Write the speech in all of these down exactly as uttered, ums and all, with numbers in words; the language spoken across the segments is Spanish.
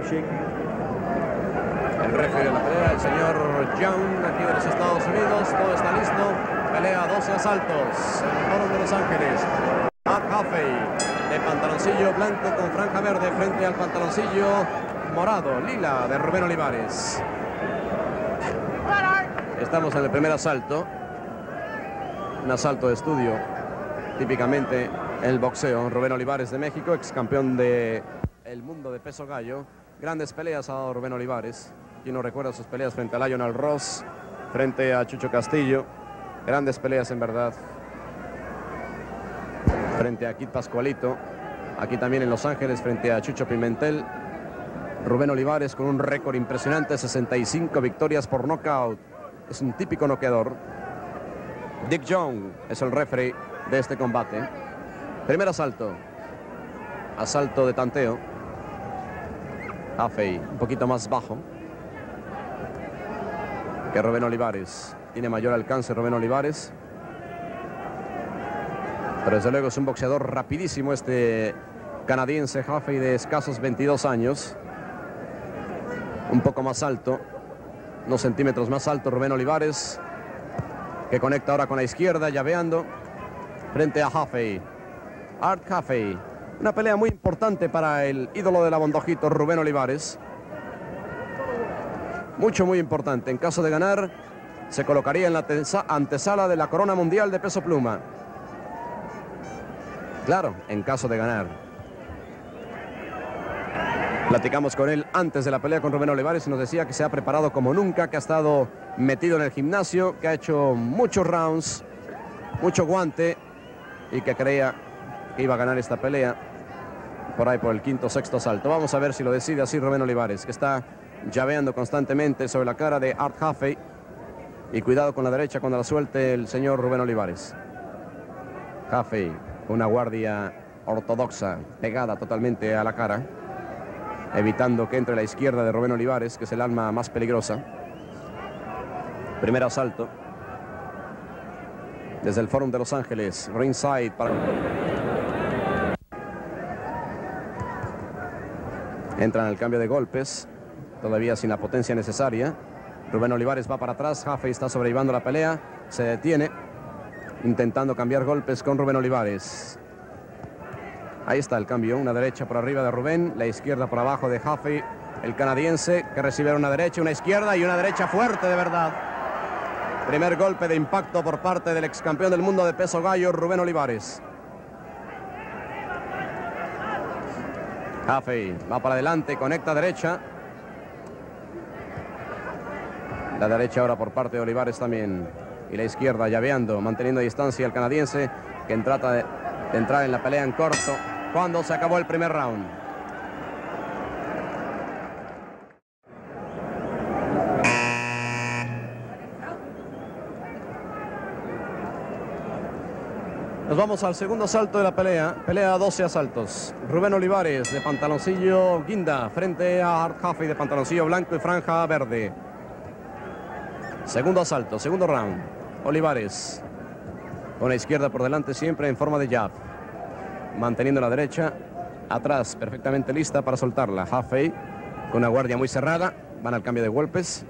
El referee de la pelea, el señor Young, aquí de los Estados Unidos. Todo está listo. Pelea doce asaltos en el Foro de Los Ángeles. Art Coffey de pantaloncillo blanco con franja verde frente al pantaloncillo morado, lila de Rubén Olivares. Estamos en el primer asalto. Un asalto de estudio, típicamente en el boxeo. Rubén Olivares de México, ex campeón del mundo de peso gallo. Grandes peleas ha dado Rubén Olivares. Quien no recuerda sus peleas frente a Lionel Ross, frente a Chucho Castillo. Grandes peleas en verdad. Frente a Kid Pascualito. Aquí también en Los Ángeles frente a Chucho Pimentel. Rubén Olivares con un récord impresionante, sesenta y cinco victorias por nocaut. Es un típico noqueador. Dick Young es el referee de este combate. Primer asalto. Asalto de tanteo. Coffey un poquito más bajo que Rubén Olivares. Tiene mayor alcance Rubén Olivares. Pero desde luego es un boxeador rapidísimo este canadiense Coffey de escasos veintidós años. Un poco más alto. Unos centímetros más alto Rubén Olivares, que conecta ahora con la izquierda, llaveando frente a Coffey. Art Coffey. Una pelea muy importante para el ídolo del abondojito, Rubén Olivares. Mucho, muy importante. En caso de ganar, se colocaría en la antesala de la corona mundial de peso pluma. Claro, en caso de ganar. Platicamos con él antes de la pelea con Rubén Olivares y nos decía que se ha preparado como nunca, que ha estado metido en el gimnasio, que ha hecho muchos rounds, mucho guante y que creía que iba a ganar esta pelea por ahí por el quinto o sexto asalto. Vamos a ver si lo decide así Rubén Olivares, que está llaveando constantemente sobre la cara de Art Coffey. Y cuidado con la derecha cuando la suelte el señor Rubén Olivares. Coffey, una guardia ortodoxa, pegada totalmente a la cara, evitando que entre la izquierda de Rubén Olivares, que es el alma más peligrosa. Primer asalto. Desde el Fórum de Los Ángeles, ringside para... Entran al cambio de golpes, todavía sin la potencia necesaria. Rubén Olivares va para atrás, Coffey está sobrellevando la pelea, se detiene, intentando cambiar golpes con Rubén Olivares. Ahí está el cambio, una derecha por arriba de Rubén, la izquierda por abajo de Coffey, el canadiense, que recibe una derecha, una izquierda y una derecha fuerte de verdad. Primer golpe de impacto por parte del ex campeón del mundo de peso gallo, Rubén Olivares. Coffey va para adelante, conecta derecha. La derecha ahora por parte de Olivares también. Y la izquierda llaveando, manteniendo distancia el canadiense, que trata de, de entrar en la pelea en corto cuando se acabó el primer round. Nos vamos al segundo asalto de la pelea. Pelea doce asaltos. Rubén Olivares de pantaloncillo guinda frente a Art Coffey de pantaloncillo blanco y franja verde. Segundo asalto, segundo round. Olivares con la izquierda por delante siempre en forma de jab. Manteniendo la derecha atrás, perfectamente lista para soltarla. Coffey con una guardia muy cerrada. Van al cambio de golpes.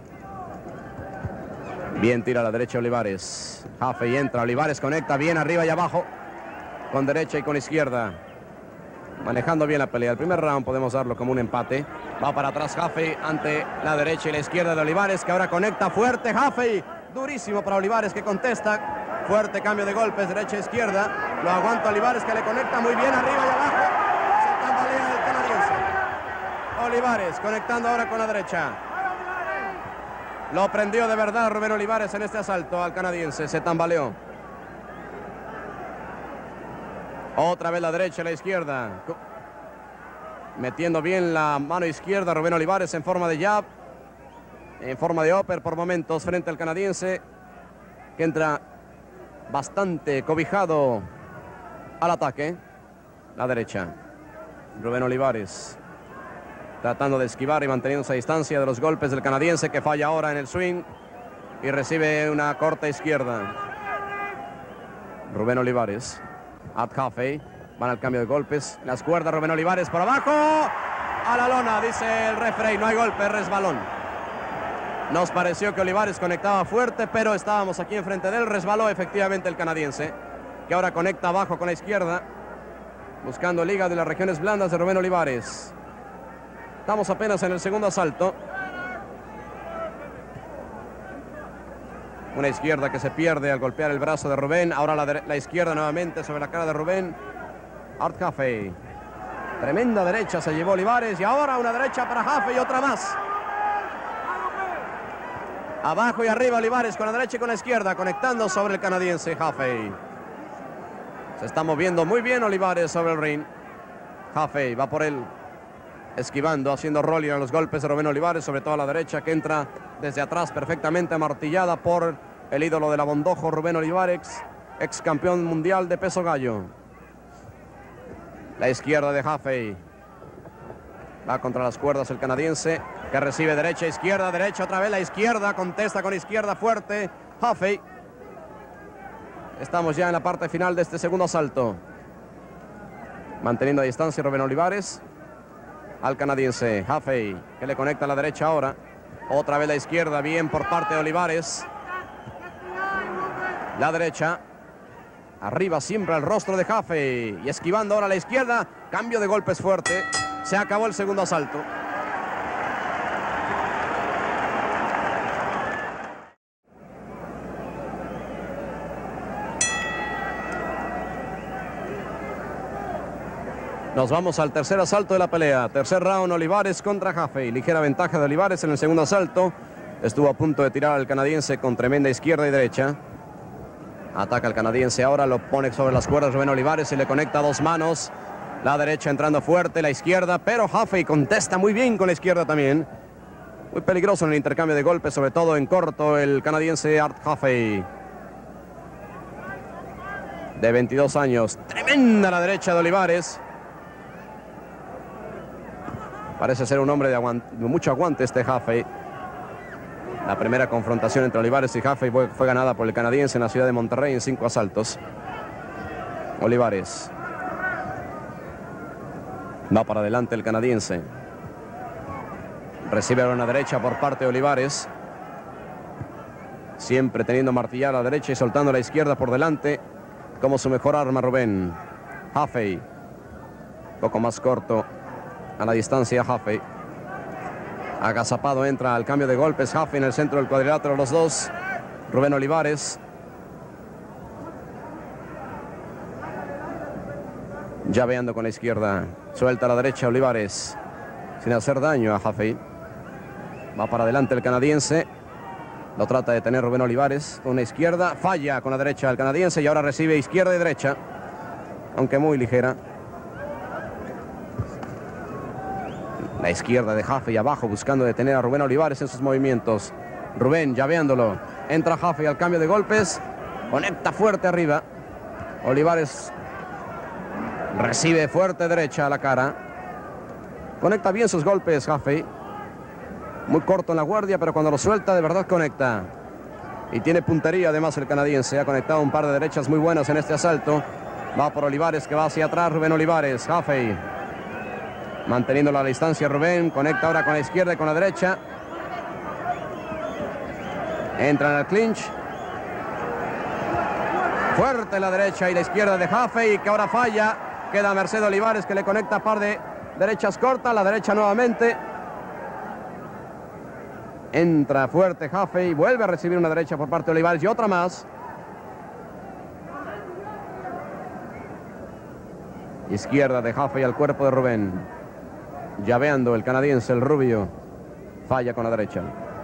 Bien tira a la derecha Olivares. Coffey entra, Olivares conecta bien arriba y abajo, con derecha y con izquierda. Manejando bien la pelea. El primer round podemos darlo como un empate. Va para atrás Coffey ante la derecha y la izquierda de Olivares, que ahora conecta fuerte. Coffey, durísimo para Olivares, que contesta. Fuerte cambio de golpes, derecha e izquierda. Lo aguanta Olivares, que le conecta muy bien arriba y abajo. Se tambalea el canadiense. Olivares conectando ahora con la derecha. Lo prendió de verdad Rubén Olivares en este asalto al canadiense. Se tambaleó. Otra vez la derecha y la izquierda. Metiendo bien la mano izquierda Rubén Olivares en forma de jab. En forma de upper por momentos frente al canadiense, que entra bastante cobijado al ataque. La derecha. Rubén Olivares tratando de esquivar y manteniendo esa distancia de los golpes del canadiense, que falla ahora en el swing y recibe una corta izquierda. Rubén Olivares. Art Coffey. Van al cambio de golpes. Las cuerdas Rubén Olivares por abajo. a la lona, dice el referee. No hay golpe, resbalón. Nos pareció que Olivares conectaba fuerte, pero estábamos aquí enfrente de él. Resbaló efectivamente el canadiense, que ahora conecta abajo con la izquierda, buscando liga de las regiones blandas de Rubén Olivares. Estamos apenas en el segundo asalto. Una izquierda que se pierde al golpear el brazo de Rubén. Ahora la, la izquierda nuevamente sobre la cara de Rubén. Art Jaffe. Tremenda derecha se llevó Olivares. Y ahora una derecha para Jaffe y otra más. Abajo y arriba Olivares con la derecha y con la izquierda. Conectando sobre el canadiense Jaffe. Se está moviendo muy bien Olivares sobre el ring. Jaffe va por él. Esquivando, haciendo rolling a los golpes de Rubén Olivares, sobre todo a la derecha, que entra desde atrás perfectamente amartillada por el ídolo de la Bondojo, Rubén Olivares, ex campeón mundial de peso gallo. La izquierda de Jaffe. Va contra las cuerdas el canadiense, que recibe derecha, izquierda, derecha, otra vez la izquierda, contesta con izquierda fuerte Jaffe. Estamos ya en la parte final de este segundo asalto. Manteniendo a distancia Rubén Olivares al canadiense Jaffe, que le conecta a la derecha ahora. Otra vez la izquierda, bien por parte de Olivares. La derecha. Arriba siempre el rostro de Jaffe. Y esquivando ahora a la izquierda. Cambio de golpes fuerte. Se acabó el segundo asalto. Nos vamos al tercer asalto de la pelea. Tercer round, Olivares contra Jaffe. Ligera ventaja de Olivares en el segundo asalto. Estuvo a punto de tirar al canadiense con tremenda izquierda y derecha. Ataca al canadiense ahora, lo pone sobre las cuerdas Rubén Olivares y le conecta dos manos. La derecha entrando fuerte, la izquierda, pero Jaffe contesta muy bien con la izquierda también. Muy peligroso en el intercambio de golpes, sobre todo en corto, el canadiense Art Jaffe. De veintidós años. Tremenda la derecha de Olivares. Parece ser un hombre de, de mucho aguante este Jaffe. La primera confrontación entre Olivares y Jaffe fue, fue ganada por el canadiense en la ciudad de Monterrey en cinco asaltos. Olivares. Va para adelante el canadiense. Recibe ahora una derecha por parte de Olivares. Siempre teniendo martillada a la derecha y soltando la izquierda por delante como su mejor arma Rubén. Jaffe. Poco más corto. A la distancia Jaffe. Agazapado entra al cambio de golpes Jaffe en el centro del cuadrilátero, los dos. Rubén Olivares. Llaveando con la izquierda. Suelta a la derecha Olivares. Sin hacer daño a Jaffe. Va para adelante el canadiense. Lo trata de tener Rubén Olivares con la izquierda. Falla con la derecha el canadiense y ahora recibe izquierda y derecha. Aunque muy ligera. La izquierda de Jaffe y abajo buscando detener a Rubén Olivares en sus movimientos. Rubén llaveándolo. Entra Jaffe al cambio de golpes. Conecta fuerte arriba. Olivares recibe fuerte derecha a la cara. Conecta bien sus golpes Jaffe. Muy corto en la guardia, pero cuando lo suelta de verdad conecta. Y tiene puntería además el canadiense. Ha conectado un par de derechas muy buenas en este asalto. Va por Olivares, que va hacia atrás. Rubén Olivares. Jaffe. Manteniendo la distancia Rubén. Conecta ahora con la izquierda y con la derecha. Entra en el clinch. Fuerte la derecha y la izquierda de Jaffe, y que ahora falla. Queda Mercedes Olivares, que le conecta par de derechas cortas. La derecha nuevamente. Entra fuerte Jaffe y vuelve a recibir una derecha por parte de Olivares y otra más. Izquierda de Jaffe al cuerpo de Rubén. Llaveando el canadiense, el rubio. Falla con la derecha.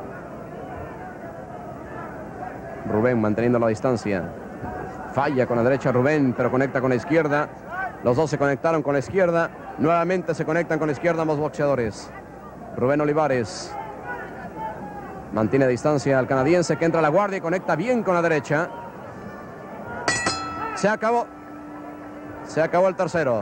Rubén manteniendo la distancia. Falla con la derecha Rubén, pero conecta con la izquierda. Los dos se conectaron con la izquierda. Nuevamente se conectan con la izquierda ambos boxeadores. Rubén Olivares mantiene distancia al canadiense, que entra a la guardia y conecta bien con la derecha. Se acabó. Se acabó el tercero.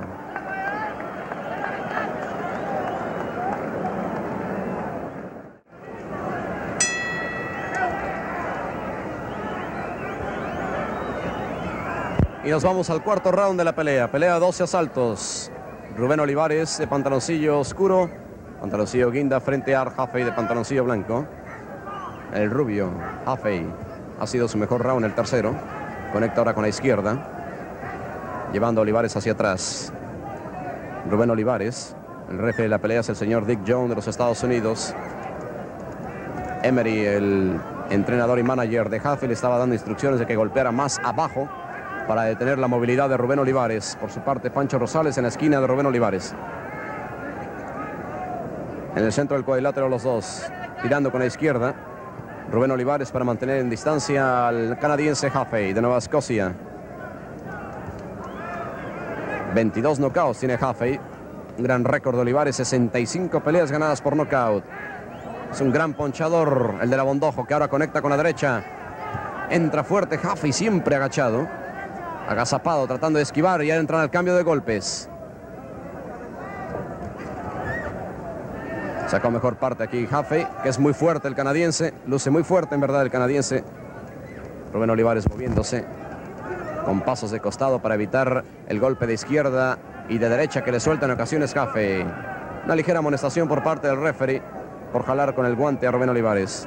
Y nos vamos al cuarto round de la pelea. Pelea doce asaltos. Rubén Olivares de pantaloncillo oscuro Pantaloncillo guinda frente a Art Jaffe de pantaloncillo blanco. El rubio Jaffe ha sido su mejor round, el tercero. Conecta ahora con la izquierda, llevando a Olivares hacia atrás. Rubén Olivares. El referee de la pelea es el señor Dick Jones de los Estados Unidos. Emery, el entrenador y manager de Jaffe, le estaba dando instrucciones de que golpeara más abajo para detener la movilidad de Rubén Olivares. Por su parte, Pancho Rosales en la esquina de Rubén Olivares. En el centro del cuadrilátero los dos, tirando con la izquierda. Rubén Olivares para mantener en distancia al canadiense Jaffe de Nueva Escocia. veintidós knockouts tiene Jaffe. Un gran récord de Olivares, sesenta y cinco peleas ganadas por knockout. Es un gran ponchador el de la Bondojo, que ahora conecta con la derecha. Entra fuerte Jaffe, siempre agachado. Agazapado, tratando de esquivar y ya entran al cambio de golpes. Sacó mejor parte aquí Jaffe, que es muy fuerte el canadiense. Luce muy fuerte en verdad el canadiense. Rubén Olivares moviéndose con pasos de costado para evitar el golpe de izquierda y de derecha que le suelta en ocasiones Jaffe. Una ligera amonestación por parte del referee por jalar con el guante a Rubén Olivares.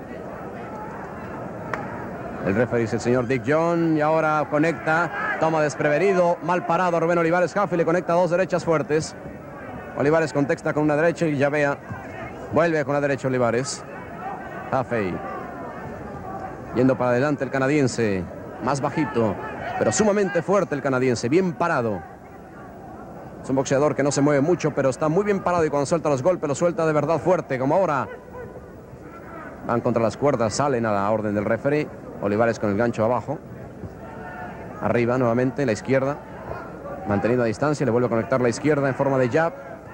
El referee es el señor Dick Jones y ahora conecta, toma desprevenido, mal parado a Rubén Olivares. Jaffe le conecta dos derechas fuertes. Olivares contesta con una derecha y ya vea, vuelve con la derecha Olivares. Jaffe yendo para adelante el canadiense, más bajito, pero sumamente fuerte el canadiense, bien parado. Es un boxeador que no se mueve mucho, pero está muy bien parado y cuando suelta los golpes, los suelta de verdad fuerte, como ahora. Van contra las cuerdas, salen a la orden del referee. Olivares con el gancho abajo. Arriba nuevamente, la izquierda. Manteniendo a distancia, le vuelve a conectar la izquierda en forma de jab.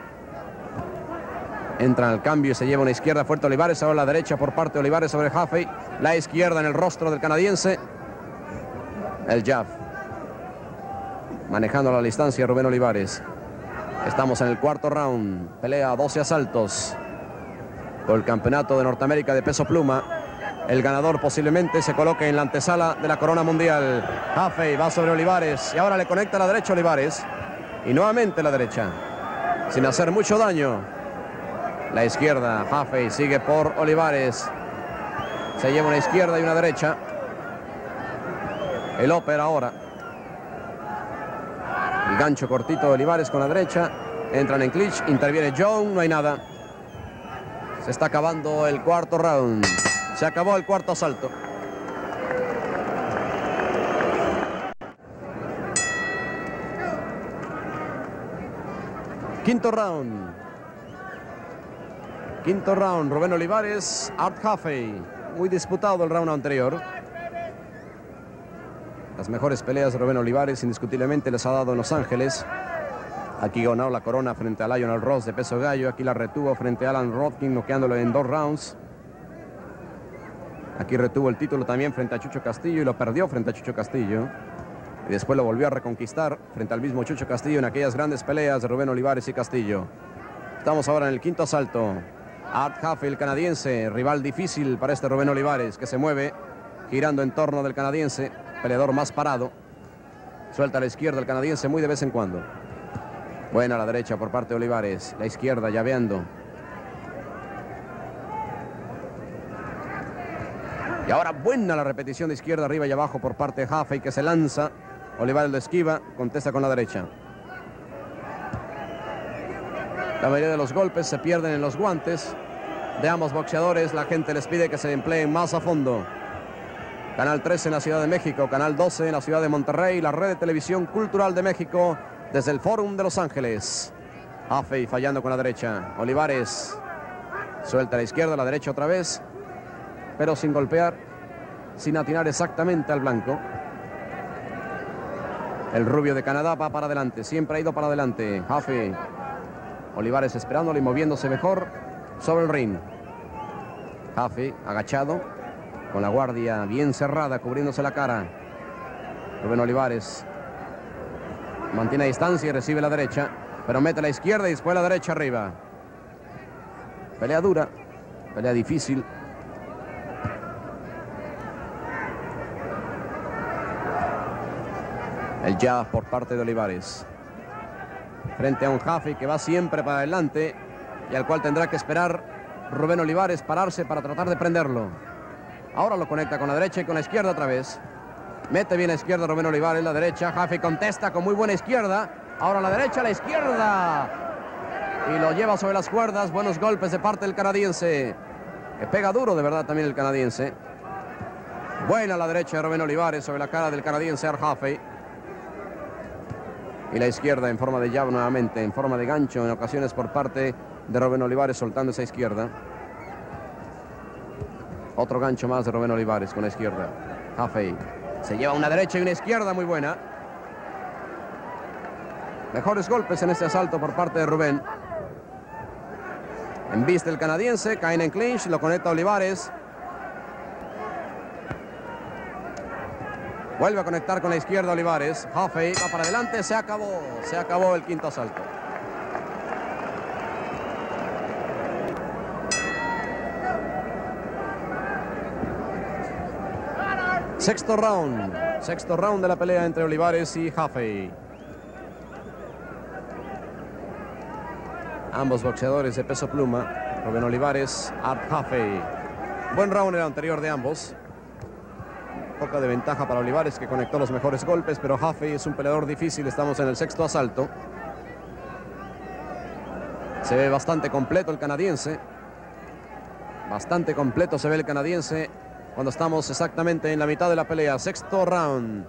Entra al cambio y se lleva una izquierda fuerte Olivares. Ahora la derecha por parte de Olivares sobre Jaffe. La izquierda en el rostro del canadiense. El jab. Manejando la distancia Rubén Olivares. Estamos en el cuarto round. Pelea a doce asaltos por el campeonato de Norteamérica de peso pluma. El ganador posiblemente se coloque en la antesala de la corona mundial. Jaffe va sobre Olivares y ahora le conecta a la derecha Olivares. Y nuevamente la derecha, sin hacer mucho daño. La izquierda, Jaffe sigue por Olivares. Se lleva una izquierda y una derecha. El upper ahora. El gancho cortito de Olivares con la derecha. Entran en clinch, interviene Jones, no hay nada. Se está acabando el cuarto round. Se acabó el cuarto asalto. Quinto round. Quinto round, Rubén Olivares, Art Jaffe. Muy disputado el round anterior. Las mejores peleas de Rubén Olivares indiscutiblemente les ha dado en Los Ángeles. Aquí ganó la corona frente a Lionel Ross de peso gallo. Aquí la retuvo frente a Alan Rodkin, noqueándolo en dos rounds. Aquí retuvo el título también frente a Chucho Castillo y lo perdió frente a Chucho Castillo. Y después lo volvió a reconquistar frente al mismo Chucho Castillo en aquellas grandes peleas de Rubén Olivares y Castillo. Estamos ahora en el quinto asalto. Art Jaffe, el canadiense, rival difícil para este Rubén Olivares, que se mueve girando en torno del canadiense, peleador más parado. Suelta a la izquierda el canadiense muy de vez en cuando. Buena la derecha por parte de Olivares, la izquierda llaveando. Y ahora buena la repetición de izquierda arriba y abajo por parte de Jaffe, que se lanza. Olivares lo esquiva, contesta con la derecha. La mayoría de los golpes se pierden en los guantes de ambos boxeadores. La gente les pide que se empleen más a fondo. Canal trece en la Ciudad de México, Canal doce en la Ciudad de Monterrey, la red de televisión cultural de México desde el Fórum de Los Ángeles. Jaffe fallando con la derecha. Olivares suelta a la izquierda, la derecha otra vez, pero sin golpear, sin atinar exactamente al blanco. El rubio de Canadá va para adelante, siempre ha ido para adelante. Jaffe, Olivares esperándolo y moviéndose mejor sobre el ring. Jaffe agachado, con la guardia bien cerrada, cubriéndose la cara. Rubén Olivares mantiene distancia y recibe la derecha, pero mete la izquierda y después la derecha arriba. Pelea dura, pelea difícil. El jab por parte de Olivares. Frente a un Jaffe que va siempre para adelante y al cual tendrá que esperar Rubén Olivares pararse para tratar de prenderlo. Ahora lo conecta con la derecha y con la izquierda otra vez. Mete bien a izquierda Rubén Olivares, la derecha. Jaffe contesta con muy buena izquierda. Ahora la derecha, la izquierda. Y lo lleva sobre las cuerdas. Buenos golpes de parte del canadiense. Que pega duro de verdad también el canadiense. Buena la derecha de Rubén Olivares sobre la cara del canadiense Art Jaffe. Y la izquierda en forma de jab nuevamente, en forma de gancho en ocasiones por parte de Rubén Olivares, soltando esa izquierda. Otro gancho más de Rubén Olivares con la izquierda. Jaffe se lleva una derecha y una izquierda muy buena. Mejores golpes en este asalto por parte de Rubén. Embiste el canadiense, caen en clinch, lo conecta Olivares. Vuelve a conectar con la izquierda Olivares. Jaffe va para adelante, se acabó, se acabó el quinto asalto. Sexto round, sexto round de la pelea entre Olivares y Jaffe. Ambos boxeadores de peso pluma, Rubén Olivares, Art Jaffe. Buen round el anterior de ambos. Poca de ventaja para Olivares, que conectó los mejores golpes, pero Jaffe es un peleador difícil. Estamos en el sexto asalto. Se ve bastante completo el canadiense. Bastante completo se ve el canadiense cuando estamos exactamente en la mitad de la pelea. Sexto round.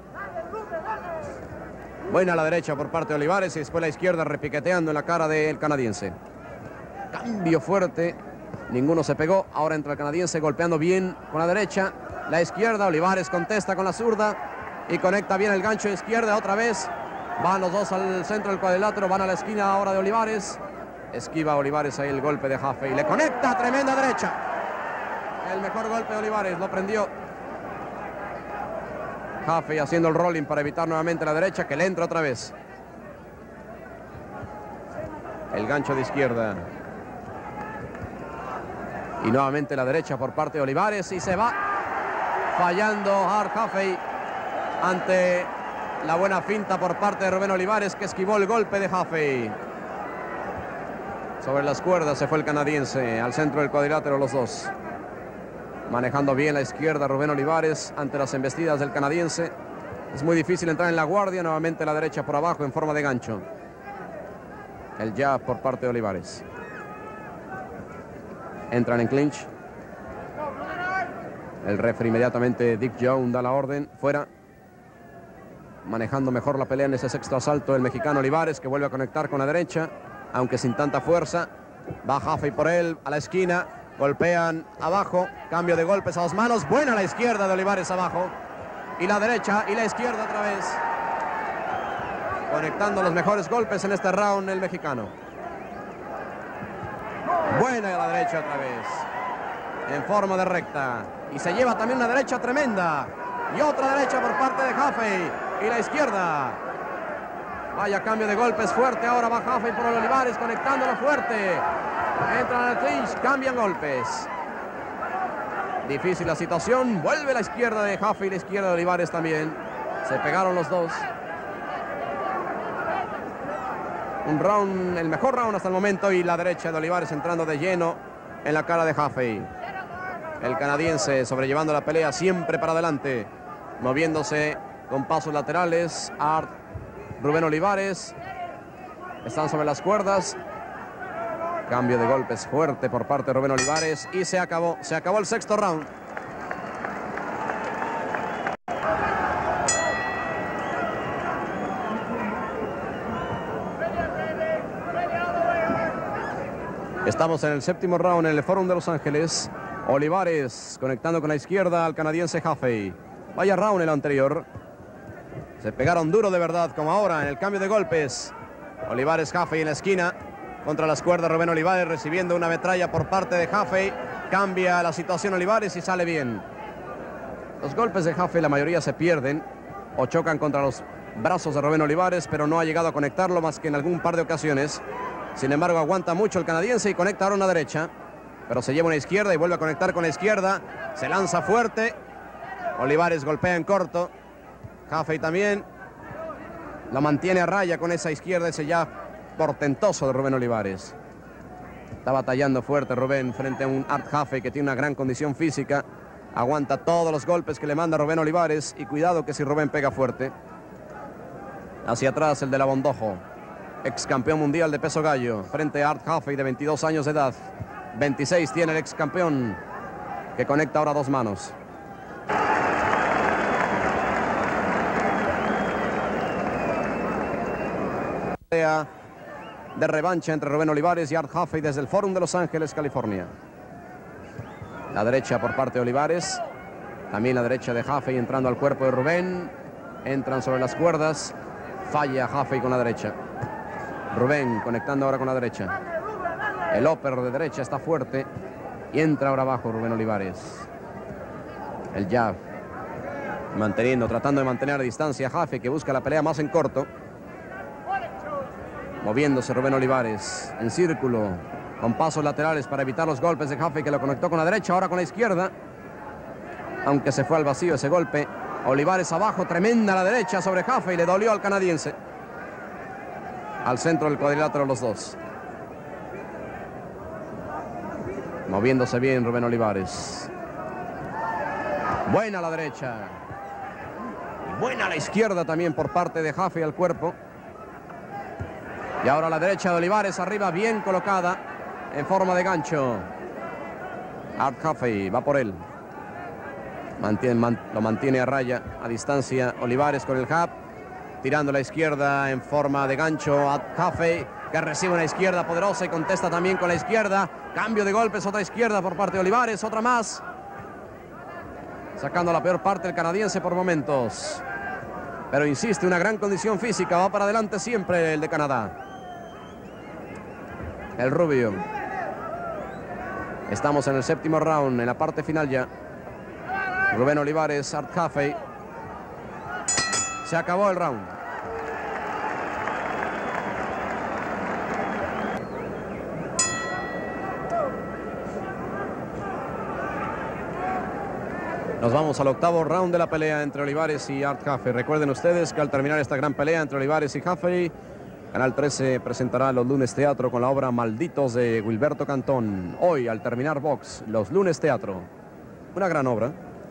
Buena a la derecha por parte de Olivares y después la izquierda repiqueteando en la cara del canadiense. Cambio fuerte. Ninguno se pegó. Ahora entra el canadiense golpeando bien con la derecha. La izquierda, Olivares contesta con la zurda y conecta bien el gancho de izquierda otra vez. Van los dos al centro del cuadrilátero, van a la esquina ahora de Olivares. Esquiva Olivares ahí el golpe de Jaffe y le conecta tremenda derecha. El mejor golpe de Olivares, lo prendió. Jaffe haciendo el rolling para evitar nuevamente la derecha, que le entra otra vez. El gancho de izquierda. Y nuevamente la derecha por parte de Olivares y se va. Fallando Art Jaffe ante la buena finta por parte de Rubén Olivares, que esquivó el golpe de Jaffe. Sobre las cuerdas se fue el canadiense al centro del cuadrilátero los dos. Manejando bien la izquierda Rubén Olivares ante las embestidas del canadiense. Es muy difícil entrar en la guardia. Nuevamente la derecha por abajo en forma de gancho. El jab por parte de Olivares. Entran en clinch. El referee inmediatamente, Dick Jones, da la orden, fuera. Manejando mejor la pelea en ese sexto asalto el mexicano Olivares, que vuelve a conectar con la derecha, aunque sin tanta fuerza. Va Jaffe por él, a la esquina, golpean abajo, cambio de golpes a dos manos, buena la izquierda de Olivares abajo, y la derecha y la izquierda otra vez. Conectando los mejores golpes en este round el mexicano. Buena a la derecha otra vez. En forma de recta. Y se lleva también una derecha tremenda. Y otra derecha por parte de Jaffe. Y la izquierda. Vaya cambio de golpes fuerte. Ahora va Jaffe por Olivares conectándolo fuerte. Entran al clinch, cambian golpes. Difícil la situación. Vuelve la izquierda de Jaffe y la izquierda de Olivares también. Se pegaron los dos. Un round, el mejor round hasta el momento. Y la derecha de Olivares entrando de lleno en la cara de Jaffe. El canadiense sobrellevando la pelea siempre para adelante, moviéndose con pasos laterales. Art, Rubén Olivares están sobre las cuerdas. Cambio de golpes fuerte por parte de Rubén Olivares y se acabó, se acabó el sexto round. Estamos en el séptimo round en el Fórum de Los Ángeles. Olivares conectando con la izquierda al canadiense Jaffe. Vaya round el anterior. Se pegaron duro de verdad, como ahora en el cambio de golpes. Olivares, Jaffe en la esquina. Contra las cuerdas Rubén Olivares recibiendo una metralla por parte de Jaffe. Cambia la situación Olivares y sale bien. Los golpes de Jaffe la mayoría se pierden o chocan contra los brazos de Rubén Olivares, pero no ha llegado a conectarlo más que en algún par de ocasiones. Sin embargo, aguanta mucho el canadiense y conecta ahora una derecha. Pero se lleva una izquierda y vuelve a conectar con la izquierda. Se lanza fuerte. Olivares golpea en corto. Jaffe también lo mantiene a raya con esa izquierda, ese ya portentoso de Rubén Olivares. Está batallando fuerte Rubén frente a un Art Jaffe que tiene una gran condición física. Aguanta todos los golpes que le manda Rubén Olivares. Y cuidado que si Rubén pega fuerte. Hacia atrás el de la Bondojo, ex campeón mundial de peso gallo, frente a Art Jaffe de veintidós años de edad. veintiséis tiene el ex campeón, que conecta ahora dos manos. De revancha entre Rubén Olivares y Art Jaffe desde el Fórum de Los Ángeles, California. La derecha por parte de Olivares, también la derecha de Jaffe entrando al cuerpo de Rubén. Entran sobre las cuerdas. Falla Jaffe con la derecha. Rubén conectando ahora con la derecha. El upper de derecha está fuerte. Y entra ahora abajo Rubén Olivares. El jab. Manteniendo, tratando de mantener a distancia a Jaffe, que busca la pelea más en corto. Moviéndose Rubén Olivares en círculo, con pasos laterales para evitar los golpes de Jaffe, que lo conectó con la derecha, ahora con la izquierda. Aunque se fue al vacío ese golpe. Olivares abajo, tremenda la derecha sobre Jaffe y le dolió al canadiense. Al centro del cuadrilátero los dos. Moviéndose bien Rubén Olivares. Buena la derecha. Y buena la izquierda también por parte de Jaffe al cuerpo. Y ahora la derecha de Olivares arriba, bien colocada en forma de gancho. Art Jaffe va por él. Mantiene, man, lo mantiene a raya, a distancia Olivares con el jab, tirando la izquierda en forma de gancho a Jaffe, que recibe una izquierda poderosa y contesta también con la izquierda. Cambio de golpes, otra izquierda por parte de Olivares, otra más. Sacando la peor parte el canadiense por momentos. Pero insiste, una gran condición física, va para adelante siempre el de Canadá. El rubio. Estamos en el séptimo round, en la parte final ya. Rubén Olivares, Art Jaffe. Se acabó el round. Nos vamos al octavo round de la pelea entre Olivares y Art Jaffe. Recuerden ustedes que al terminar esta gran pelea entre Olivares y Jaffe, Canal trece presentará Los Lunes Teatro con la obra Malditos de Guilberto Cantón. Hoy, al terminar box, Los Lunes Teatro. Una gran obra.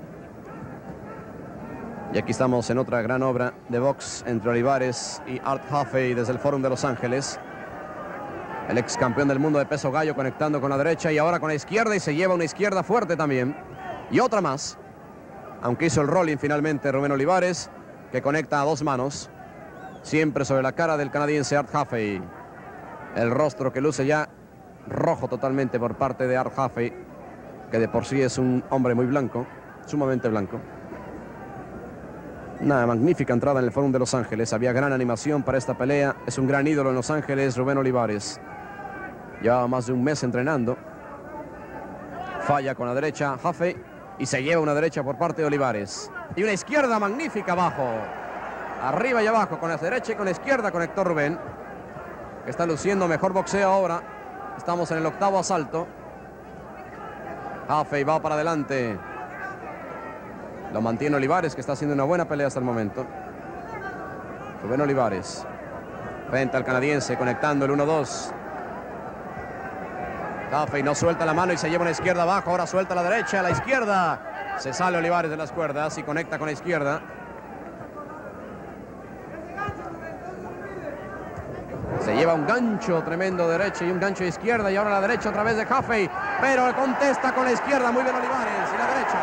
Y aquí estamos en otra gran obra de box entre Olivares y Art Jaffe desde el Fórum de Los Ángeles. El ex campeón del mundo de peso gallo conectando con la derecha y ahora con la izquierda, y se lleva una izquierda fuerte también. Y otra más. Aunque hizo el rolling finalmente Rubén Olivares, que conecta a dos manos. Siempre sobre la cara del canadiense Art Jaffe. El rostro que luce ya rojo totalmente por parte de Art Jaffe, que de por sí es un hombre muy blanco, sumamente blanco. Una magnífica entrada en el Fórum de Los Ángeles. Había gran animación para esta pelea. Es un gran ídolo en Los Ángeles, Rubén Olivares. Llevaba más de un mes entrenando. Falla con la derecha Jaffe y se lleva una derecha por parte de Olivares. Y una izquierda magnífica abajo. Arriba y abajo, con la derecha y con la izquierda conectó Rubén, que está luciendo mejor boxeo ahora. Estamos en el octavo asalto. Jaffe va para adelante. Lo mantiene Olivares, que está haciendo una buena pelea hasta el momento. Rubén Olivares frente al canadiense, conectando el uno dos. Jaffe no suelta la mano y se lleva una izquierda abajo. Ahora suelta la derecha, la izquierda. Se sale Olivares de las cuerdas y conecta con la izquierda. Se lleva un gancho tremendo de derecha y un gancho de izquierda. Y ahora la derecha otra vez de Jaffe. Pero contesta con la izquierda. Muy bien Olivares. Y la derecha.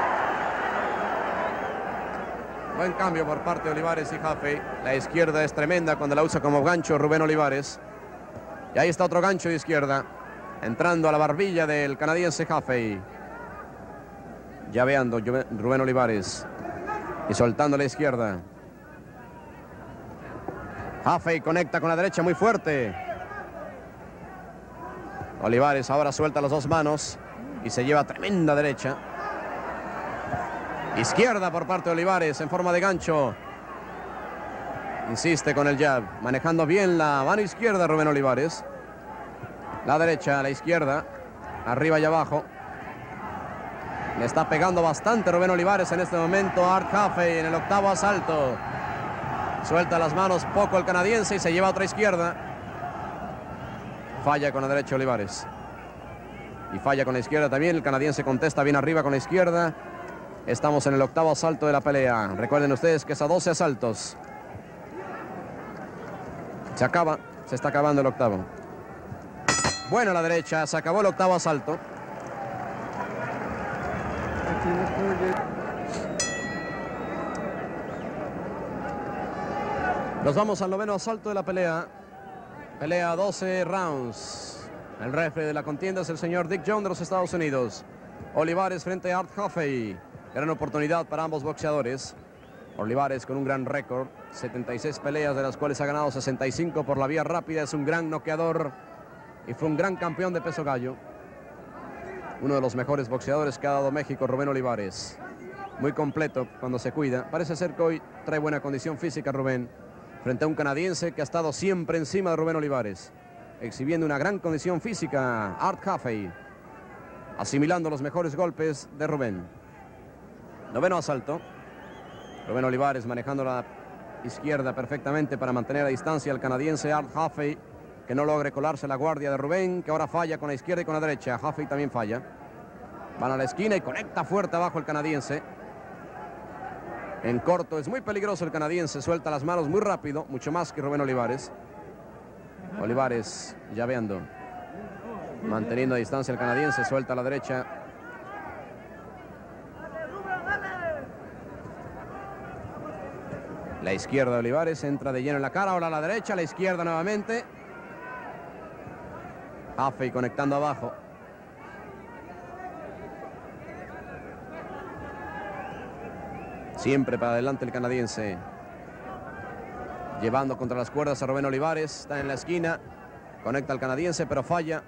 Buen cambio por parte de Olivares y Jaffe. La izquierda es tremenda cuando la usa como gancho Rubén Olivares. Y ahí está otro gancho de izquierda. Entrando a la barbilla del canadiense Jaffe. Llaveando Rubén Olivares. Y soltando la izquierda. Jaffe conecta con la derecha muy fuerte. Olivares ahora suelta las dos manos y se lleva tremenda derecha. Izquierda por parte de Olivares en forma de gancho. Insiste con el jab, manejando bien la mano izquierda Rubén Olivares. La derecha, la izquierda, arriba y abajo. Le está pegando bastante Rubén Olivares en este momento a Art Jaffe en el octavo asalto. Suelta las manos poco el canadiense y se lleva otra izquierda. Falla con la derecha Olivares. y falla con la izquierda también. El canadiense contesta bien arriba con la izquierda. Estamos en el octavo asalto de la pelea. Recuerden ustedes que es a doce asaltos. Se acaba, se está acabando el octavo. Buena la derecha, se acabó el octavo asalto. Nos vamos al noveno asalto de la pelea. Pelea doce rounds. El referee de la contienda es el señor Dick Jones de los Estados Unidos. Olivares frente a Art Coffey. Gran oportunidad para ambos boxeadores. Olivares con un gran récord. setenta y seis peleas, de las cuales ha ganado sesenta y cinco por la vía rápida. Es un gran noqueador y fue un gran campeón de peso gallo. Uno de los mejores boxeadores que ha dado México, Rubén Olivares. Muy completo cuando se cuida. Parece ser que hoy trae buena condición física Rubén, frente a un canadiense que ha estado siempre encima de Rubén Olivares, exhibiendo una gran condición física. Art Coffey asimilando los mejores golpes de Rubén. Noveno asalto. Rubén Olivares manejando la izquierda perfectamente para mantener a distancia al canadiense Art Coffey, que no logre colarse la guardia de Rubén, que ahora falla con la izquierda y con la derecha. Coffey también falla. Van a la esquina y conecta fuerte abajo el canadiense. En corto es muy peligroso el canadiense, suelta las manos muy rápido, mucho más que Rubén Olivares. Olivares llaveando, manteniendo a distancia el canadiense, suelta a la derecha. La izquierda de Olivares entra de lleno en la cara, ahora a la derecha, la izquierda nuevamente. Coffey conectando abajo. Siempre para adelante el canadiense, llevando contra las cuerdas a Rubén Olivares. Está en la esquina, conecta al canadiense pero falla.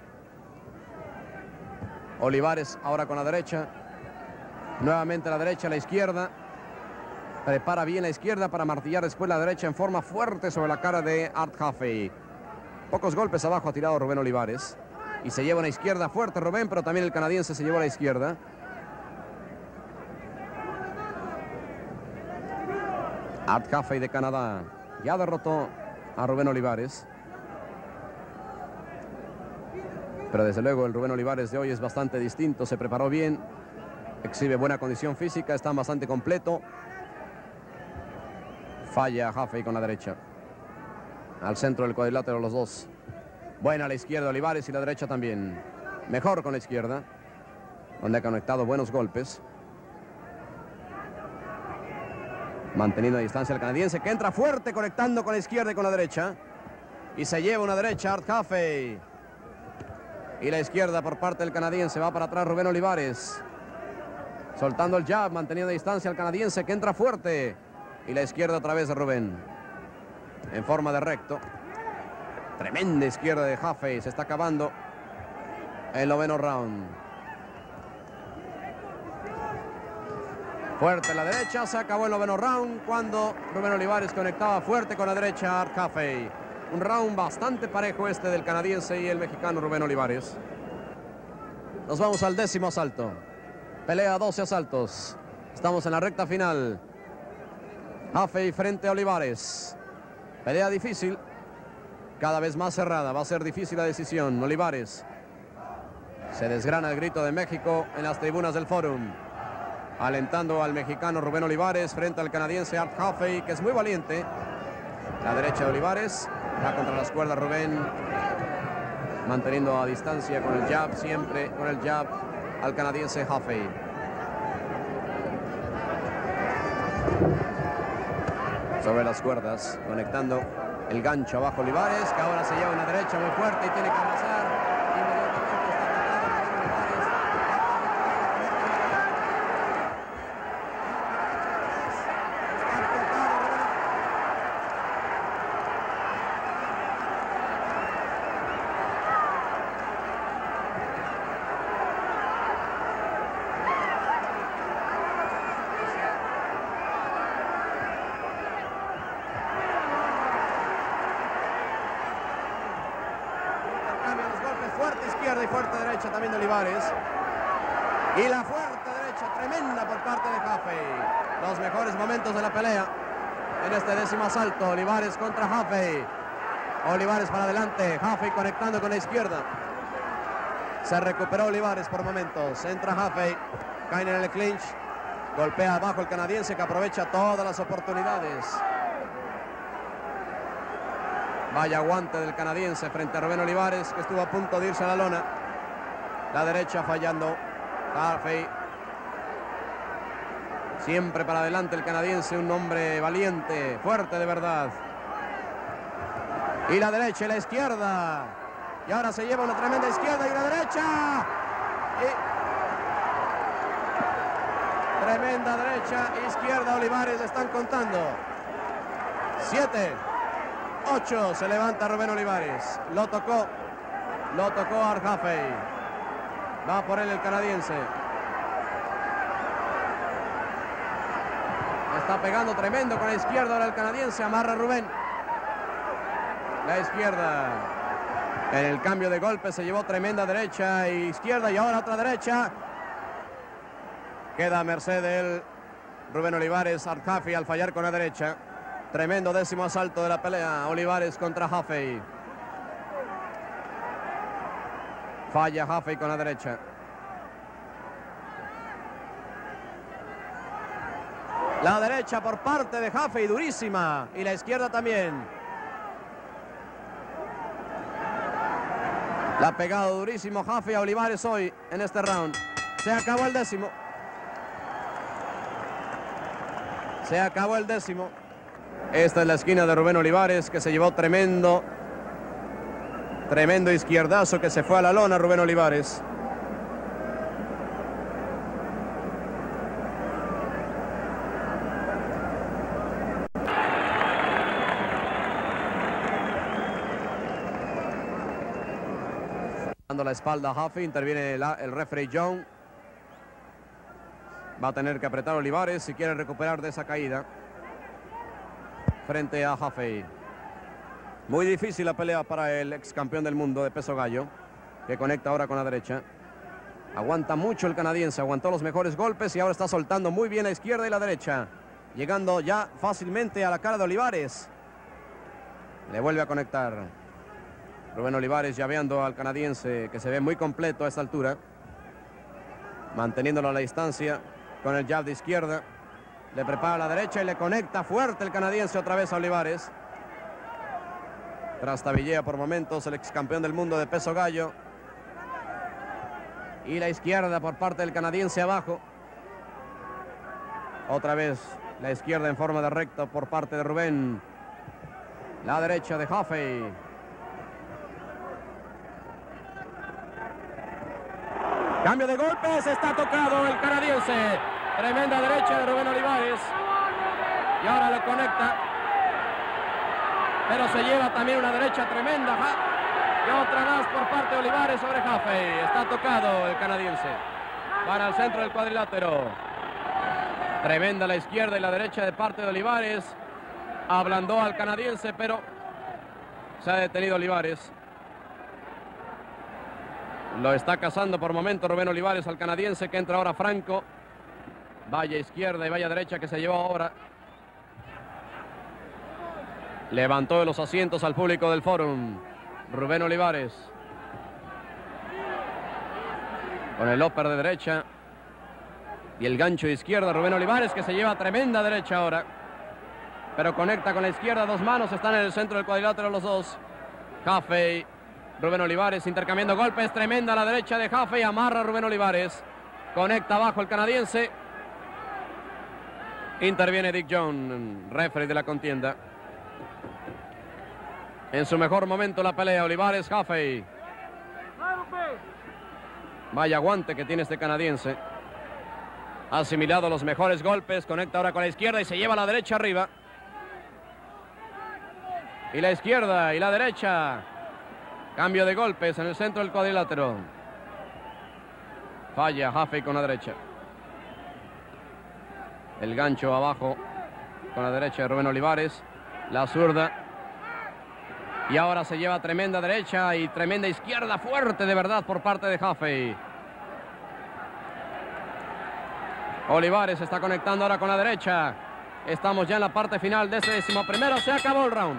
Olivares ahora con la derecha, nuevamente la derecha, la izquierda. Prepara bien la izquierda para martillar después la derecha en forma fuerte sobre la cara de Art Coffey. Pocos golpes abajo ha tirado Rubén Olivares y se lleva una izquierda fuerte Rubén, pero también el canadiense se llevó a la izquierda. Art Coffey de Canadá ya derrotó a Rubén Olivares, pero desde luego el Rubén Olivares de hoy es bastante distinto. Se preparó bien, exhibe buena condición física, está bastante completo. Falla Coffey con la derecha, al centro del cuadrilátero los dos. Buena la izquierda Olivares y la derecha también. Mejor con la izquierda, donde ha conectado buenos golpes. Manteniendo a distancia el canadiense, que entra fuerte conectando con la izquierda y con la derecha. Y se lleva una derecha Art Coffey. Y la izquierda por parte del canadiense. Va para atrás Rubén Olivares, soltando el jab, manteniendo a distancia al canadiense, que entra fuerte. Y la izquierda otra vez de Rubén, en forma de recto. Tremenda izquierda de Coffey. Se está acabando el noveno round. Fuerte la derecha, se acabó el noveno round cuando Rubén Olivares conectaba fuerte con la derecha a Art Coffey. Un round bastante parejo este del canadiense y el mexicano Rubén Olivares. Nos vamos al décimo asalto. Pelea doce asaltos. Estamos en la recta final. Coffey frente a Olivares. Pelea difícil, cada vez más cerrada. Va a ser difícil la decisión. Olivares se desgrana el grito de México en las tribunas del Fórum, alentando al mexicano Rubén Olivares frente al canadiense Art Coffey, que es muy valiente. La derecha de Olivares, va contra las cuerdas Rubén, manteniendo a distancia con el jab, siempre con el jab al canadiense Coffey. Sobre las cuerdas, conectando el gancho abajo Olivares, que ahora se lleva una derecha muy fuerte y tiene que avanzar. Inmediatamente está atacado Rubén Olivares. Fuerte izquierda y fuerte derecha también de Olivares. Y la fuerte derecha tremenda por parte de Coffey. Los mejores momentos de la pelea en este décimo asalto. Olivares contra Coffey. Olivares para adelante. Coffey conectando con la izquierda. Se recuperó Olivares por momentos. Entra Jaffe. Caen en el clinch. Golpea abajo el canadiense, que aprovecha todas las oportunidades. Vaya guante del canadiense frente a Rubén Olivares, que estuvo a punto de irse a la lona. La derecha fallando. Jaffe. Siempre para adelante el canadiense, un hombre valiente, fuerte de verdad. Y la derecha y la izquierda. Y ahora se lleva una tremenda izquierda y la derecha. Y... tremenda derecha, izquierda, Olivares, le están contando. Siete, ocho, se levanta Rubén Olivares. Lo tocó, lo tocó a Jaffe. Va por él el canadiense. Está pegando tremendo con la izquierda ahora el canadiense. Amarra Rubén. La izquierda. En el cambio de golpe se llevó tremenda derecha e izquierda y ahora otra derecha. Queda a merced de él Rubén Olivares. Jaffe al fallar con la derecha. Tremendo décimo asalto de la pelea. Olivares contra Jaffe. Falla Jaffe con la derecha. La derecha por parte de Jaffe, durísima. Y la izquierda también. La ha pegado durísimo Jaffe a Olivares hoy en este round. Se acabó el décimo. Se acabó el décimo. Esta es la esquina de Rubén Olivares, que se llevó tremendo, tremendo izquierdazo, que se fue a la lona Rubén Olivares. Dando la espalda a Jaffe, interviene la, el referee John. Va a tener que apretar Olivares si quiere recuperar de esa caída frente a Jaffe. Muy difícil la pelea para el ex campeón del mundo de peso gallo, que conecta ahora con la derecha. Aguanta mucho el canadiense, aguantó los mejores golpes y ahora está soltando muy bien la izquierda y la derecha, llegando ya fácilmente a la cara de Olivares. Le vuelve a conectar Rubén Olivares, llaveando al canadiense, que se ve muy completo a esta altura, manteniéndolo a la distancia con el jab de izquierda. Le prepara la derecha y le conecta fuerte el canadiense otra vez a Olivares. Trastabillea por momentos el ex campeón del mundo de peso gallo. Y la izquierda por parte del canadiense abajo. Otra vez la izquierda en forma de recta por parte de Rubén. La derecha de Jaffe. Cambio de golpes, está tocado el canadiense. Tremenda derecha de Rubén Olivares. Y ahora lo conecta. Pero se lleva también una derecha tremenda. Y otra más por parte de Olivares sobre Jaffe. Está tocado el canadiense. Para el centro del cuadrilátero. Tremenda la izquierda y la derecha de parte de Olivares. Ablandó al canadiense, pero se ha detenido Olivares. Lo está cazando por momento Rubén Olivares al canadiense, que entra ahora franco. Vaya izquierda y vaya derecha que se llevó ahora. Levantó de los asientos al público del Fórum Rubén Olivares. Con el upper de derecha y el gancho de izquierda Rubén Olivares, que se lleva tremenda derecha ahora. Pero conecta con la izquierda, dos manos, están en el centro del cuadrilátero los dos. Jaffe, Rubén Olivares intercambiando golpes, tremenda la derecha de Jaffe y amarra a Rubén Olivares. Conecta abajo el canadiense. Interviene Dick John, referee de la contienda. En su mejor momento la pelea, Olivares, Jaffe. Vaya aguante que tiene este canadiense. Ha asimilado los mejores golpes, conecta ahora con la izquierda y se lleva la derecha arriba. Y la izquierda y la derecha. Cambio de golpes en el centro del cuadrilátero. Falla Jaffe con la derecha. El gancho abajo con la derecha de Rubén Olivares. La zurda. Y ahora se lleva tremenda derecha y tremenda izquierda fuerte de verdad por parte de Jaffe. Olivares está conectando ahora con la derecha. Estamos ya en la parte final de este décimo primero. Se acabó el round.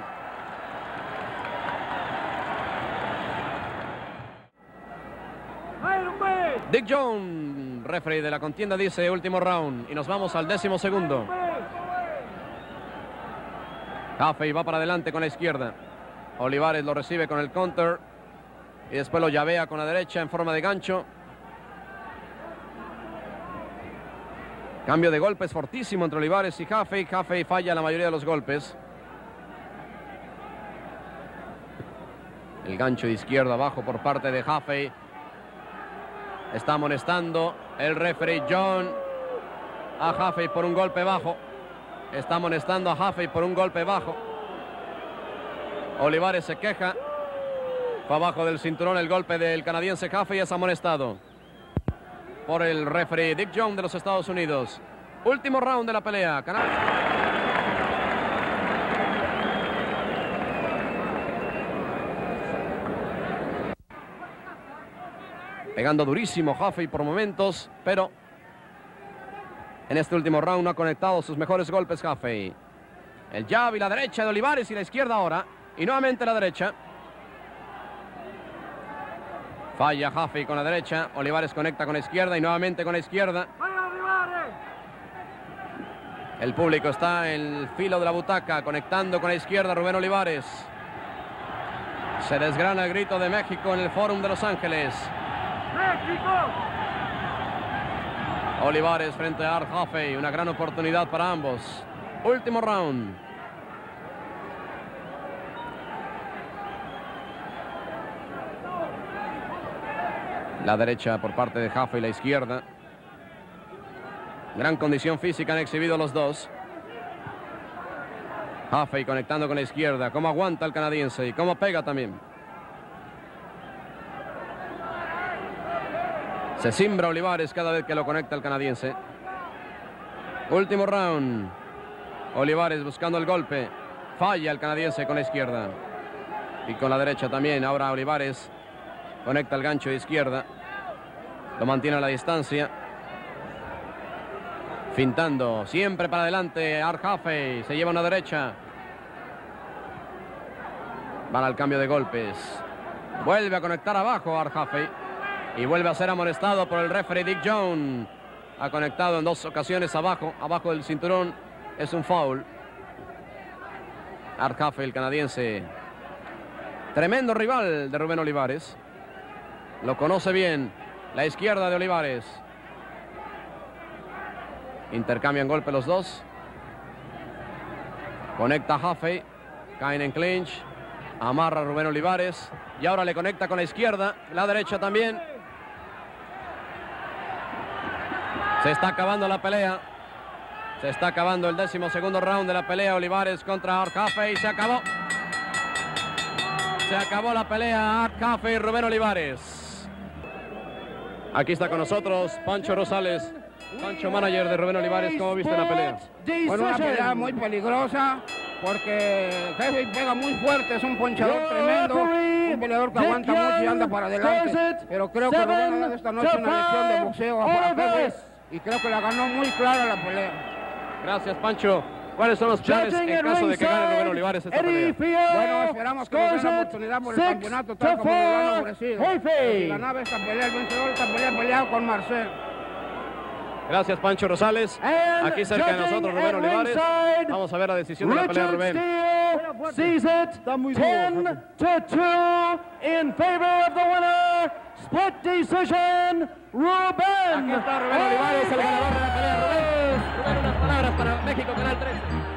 Dick Jones, referee de la contienda, dice último round. Y nos vamos al décimo segundo. Jaffe va para adelante con la izquierda. Olivares lo recibe con el counter. Y después lo llavea con la derecha en forma de gancho. Cambio de golpes fortísimo entre Olivares y Jaffe. Jaffe falla la mayoría de los golpes. El gancho de izquierda abajo por parte de Jaffe. Está amonestando el referee John a Jaffe por un golpe bajo. Está amonestando a Jaffe por un golpe bajo. Olivares se queja. Fue abajo del cinturón el golpe del canadiense Jaffe y es amonestado por el referee Dick Jones de los Estados Unidos. Último round de la pelea. Canal... Pegando durísimo Jaffe por momentos, pero en este último round no ha conectado sus mejores golpes Jaffe. El jab y la derecha de Olivares y la izquierda ahora. Y nuevamente la derecha. Falla Jaffe con la derecha. Olivares conecta con la izquierda y nuevamente con la izquierda. El público está en el filo de la butaca, conectando con la izquierda Rubén Olivares. Se desgrana el grito de México en el Fórum de Los Ángeles. ¡México! Olivares frente a Art Jaffe, una gran oportunidad para ambos. Último round. La derecha por parte de Jaffe y la izquierda. Gran condición física han exhibido los dos. Jaffe conectando con la izquierda. Cómo aguanta el canadiense y cómo pega también. Se cimbra Olivares cada vez que lo conecta el canadiense. Último round. Olivares buscando el golpe. Falla el canadiense con la izquierda. Y con la derecha también. Ahora Olivares conecta el gancho de izquierda. Lo mantiene a la distancia. Fintando. Siempre para adelante. Art Jaffe se lleva una derecha. Van al cambio de golpes. Vuelve a conectar abajo Art Jaffe. Y vuelve a ser amonestado por el referee Dick Jones. Ha conectado en dos ocasiones abajo, abajo del cinturón. Es un foul. Art Jaffe, el canadiense. Tremendo rival de Rubén Olivares. Lo conoce bien. La izquierda de Olivares. Intercambian golpe los dos. Conecta Jaffe. Caen en clinch. Amarra a Rubén Olivares. Y ahora le conecta con la izquierda. La derecha también. Se está acabando la pelea. Se está acabando el décimo segundo round de la pelea. Olivares contra Art Jaffe y se acabó. Se acabó la pelea. Art Jaffe y Rubén Olivares. Aquí está con nosotros Pancho Rosales. Pancho, manager de Rubén Olivares. ¿Cómo viste la pelea? Bueno, una pelea muy peligrosa porque Jaffe pega muy fuerte. Es un ponchador tremendo. Un peleador que aguanta mucho y anda para adelante. Pero creo que Rubén ha dado esta noche una lección de boxeo a Jaffe. Y creo que la ganó muy clara la pelea. Gracias, Pancho. ¿Cuáles son los planes en caso de que gane Rubén Olivares esta pelea? Bueno, esperamos que nos den la oportunidad por el campeonato, tal como lo han ofrecido. Si ganaba esta pelea, el vencedor de esta pelea peleado con Marcel. Gracias, Pancho Rosales. Aquí cerca de nosotros, Rubén Olivares. Vamos a ver la decisión de la pelea, Rubén. Sees it ten to two in favor of the winner. Split decision, Rubén. Aquí está Rubén Olivares, el ganador de la pelea. Rubén, Rubén, unas palabras para México, Canal tres.